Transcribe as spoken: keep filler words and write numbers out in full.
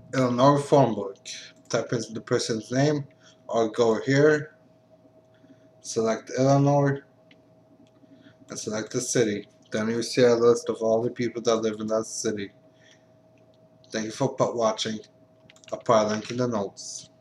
Illinois phone book. Type in the person's name or go here, select Illinois, and select the city. Then you see a list of all the people that live in that city. Thank you for watching. I'll put a link in the notes.